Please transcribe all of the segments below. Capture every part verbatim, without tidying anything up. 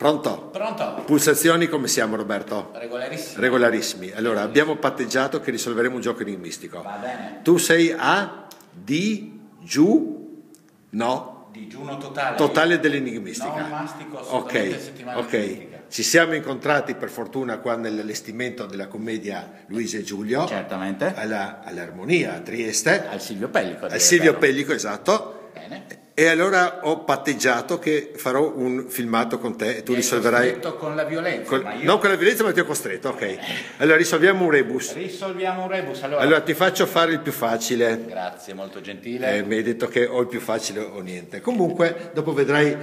Pronto? Pronto? Pulsazioni come siamo, Roberto? Regolarissimi. Regolarissimi. Allora, abbiamo patteggiato che risolveremo un gioco enigmistico. Va bene. Tu sei a digiuno? Digiuno totale. Totale dell'enigmistica. Non mastico assolutamente. Ok, settimana ok. enigmistica. Ci siamo incontrati per fortuna qua nell'allestimento della commedia Luisa e Giulio. Certamente. Alla, all'Armonia a Trieste. Al Silvio Pellico. Al Silvio Pellico, esatto. Bene. E allora ho patteggiato che farò un filmato con te e tu Mi risolverai. hai costretto con la violenza. Con... Ma io... Non con la violenza, ma ti ho costretto, ok. Allora risolviamo un rebus. Risolviamo un rebus. Allora, Allora ti faccio fare il più facile. grazie, molto gentile. Eh, mi hai detto che o il più facile o niente. Comunque, dopo vedrai,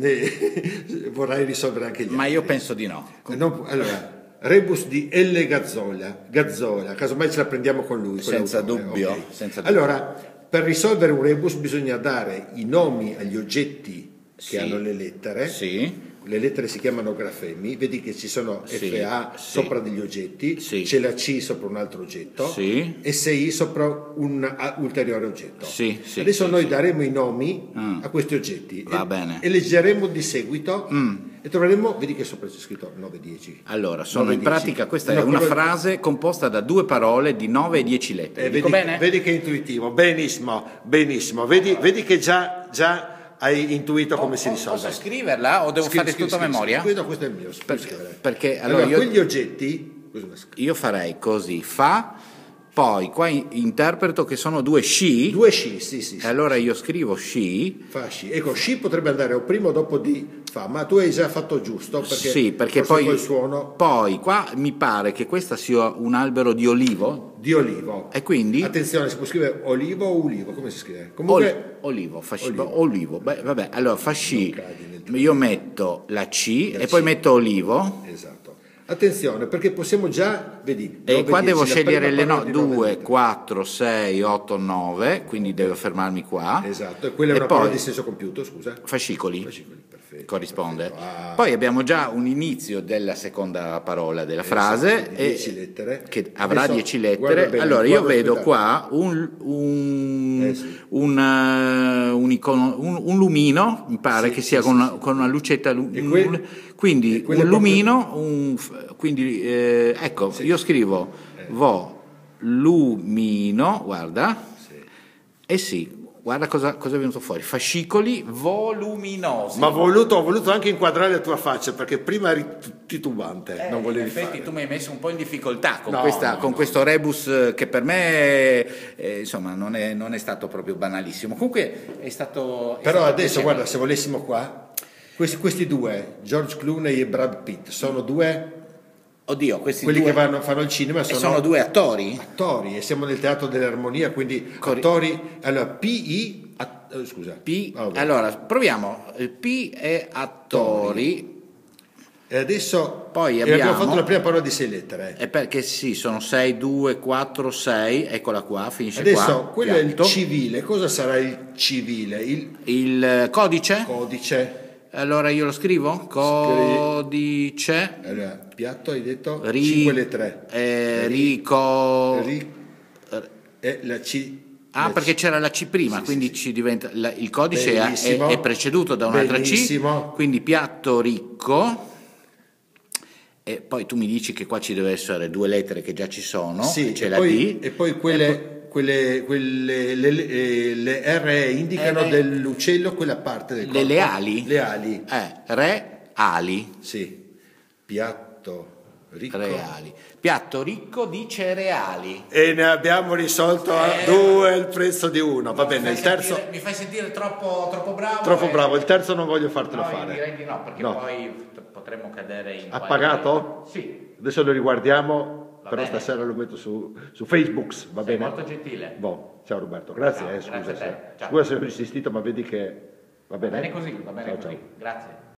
ne... vorrai risolvere anche gli altri. Ma io penso di no. No, allora, rebus di L. Gazzola, Gazzola, casomai ce la prendiamo con lui. Con Senza dubbio, okay. senza dubbio. Allora, per risolvere un rebus bisogna dare i nomi agli oggetti che Sì. hanno le lettere. Sì. Le lettere si chiamano grafemi, vedi che ci sono Sì, F A sì. sopra degli oggetti, Sì. c'è la C sopra un altro oggetto Sì. e S I sopra un a- ulteriore oggetto. Sì, sì, Adesso sì, noi sì. daremo i nomi Mm. a questi oggetti Va e, bene. e leggeremo di seguito Mm. e troveremo, vedi che sopra c'è scritto nove dieci. Allora, sono nove in dieci. pratica, questa No, è una quello- frase composta da due parole di nove e dieci lettere. Eh, Dico vedi, bene? vedi che è intuitivo, benissimo, benissimo. Vedi, vedi che già, già hai intuito come si risolve. Posso scriverla o devo Scrivi, fare scrivi, tutto a scrivi, memoria? scrivi. No, questo è il mio. Per- scrivere. perché allora, allora, io, quegli oggetti, cosa scrivi? io farei così, fa, poi qua in- interpreto che sono due sci, Due sci, sì, sì, e sì. allora io scrivo sci, Fa sci. Ecco, sci potrebbe andare o prima o dopo di fa, ma tu hai già fatto giusto perché, sì, perché forse poi, col suono poi qua mi pare che questa sia un albero di olivo, di olivo. e quindi Attenzione, si può scrivere olivo o ulivo, come si scrive? Comunque Ol- olivo, fa sci, olivo. olivo. Beh, vabbè, allora fa sci, Non cadi nel trucco. io metto la C La e poi C. metto olivo. Esatto. Attenzione, perché possiamo già, vedi, E nove, qua devo dieci, la scegliere prima le no, parola di nove due, lettere. quattro, sei, otto, nove, quindi devo fermarmi qua. Esatto, e quella è E una parola poi di senso compiuto, scusa. fascicoli, Fascicoli, perfetto. corrisponde. perfetto. Ah, Poi abbiamo già un inizio della seconda parola della esatto, frase di e- dieci lettere. che avrà Adesso, dieci guarda lettere. bene, Allora io guarda, vedo aspetta. qua un, un, Eh sì. un, eh, un icono- un- un lumino, mi pare Sì, che sì, sia sì, con, una, sì. con una lucetta, lu- E quel- un- quindi e quello un è proprio- lumino, un f- quindi eh, ecco, Sì. io scrivo vo lumino, guarda, Sì. e sì, guarda cosa, cosa è venuto fuori, fascicoli voluminosi. Ma ho voluto, ho voluto anche inquadrare la tua faccia perché prima eri titubante, Eh, non volevi in effetti fare. tu mi hai messo un po' in difficoltà con, No, questa- no, con no. questo rebus eh, che per me eh, insomma non è, non è stato proprio banalissimo. Comunque è stato... è Però stato adesso piacevole. guarda, se volessimo qua, questi, questi due, George Clooney e Brad Pitt, sono due, Oddio, questi quelli due che vanno, fanno il cinema, e sono, sono due attori? attori e siamo nel teatro dell'armonia, quindi Corri- attori, allora P I, att- eh, scusa, P, Ah, vabbè. allora proviamo, il P è attori, E adesso Poi e abbiamo abbiamo- fatto la prima parola di sei lettere. è perché sì, sono sei, due, quattro, sei, eccola qua, finisce Adesso qua. quello è il piatto. civile, cosa sarà il civile? Il Il codice? codice. Allora io lo scrivo? Codice. Allora, piatto hai detto Ri- cinque lettere. eh, rico... Ri- e la C. Ah, la perché C. c'era la C prima, Sì, quindi sì, sì. ci diventa la- il codice è, Bellissimo. è preceduto da un'altra Bellissimo. C, quindi piatto ricco. E poi tu mi dici che qua ci deve essere due lettere che già ci sono, Sì, c'è e la poi, D. e poi quelle, quelle, quelle le, le- eh, le R indicano R- dell'uccello quella parte del corpo. Le, le ali? Le ali, Eh, re, ali, sì. Piatto ricco. reali. Piatto ricco di cereali. E ne abbiamo risolto a Eh, due il prezzo di uno. Va Mi bene, fai il terzo sentire- mi fai sentire troppo, troppo bravo. troppo e- bravo, il terzo non voglio fartelo No, io fare. direi di no, perché No. poi potremmo cadere in... Ha qualche- pagato? Sì. Adesso lo riguardiamo, Va però bene. stasera lo metto su, su Facebook, va Sei bene? molto gentile. Boh, ciao Roberto, grazie, Ciao, eh, scusa, grazie a te. se, Ciao. scusa se ho insistito, ma vedi che va Va bene? bene così, va bene Ciao, così. ciao. Grazie.